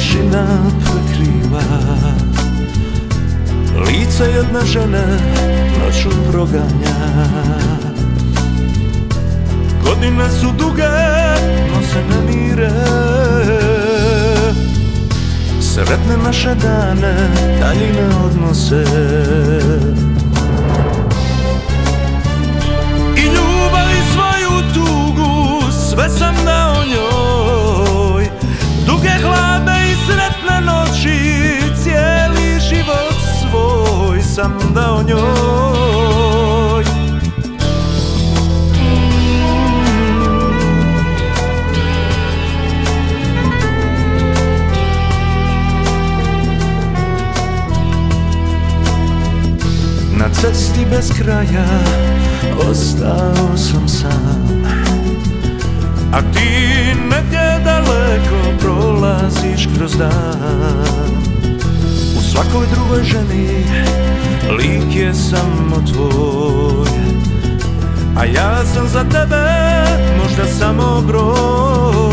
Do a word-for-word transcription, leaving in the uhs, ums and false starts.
tišina prekriva lice jedne žene, noću proganja. Godine su duge, no se ne mire, sretne naše dane, daljine odnose. I ljubav i svoju tugu, sve sam dao njoj, duge hladne i sretne noći, cijeli život svoj sam dao njoj. Na cesti bez kraja ostao sam sam, a ti negdje daleko prolaziš kroz dan. U svakoj drugoj ženi lik je samo tvoj, a ja sam za tebe možda samo broj.